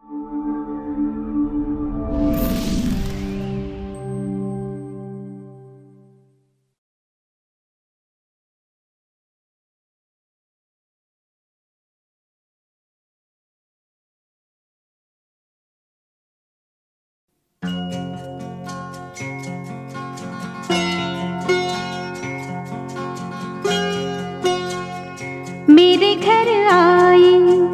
मेरे घर आई,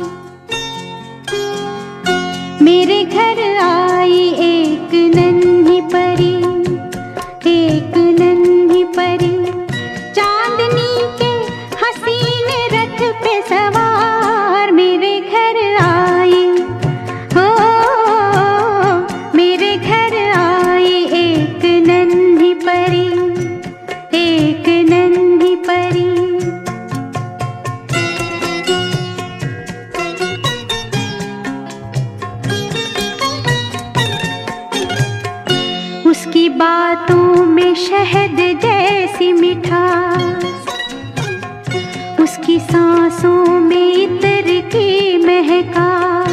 मेरे घर आई एक नन्ही परी, एक नन्ही परी, चांदनी के हसीन रथ पे सवार। मेरे घर आई, हो मेरे घर आई एक नन्ही परी, एक नन्ही परी। उसकी बातों में शहद जैसी मिठास, उसकी सांसों में इत्र की महकास।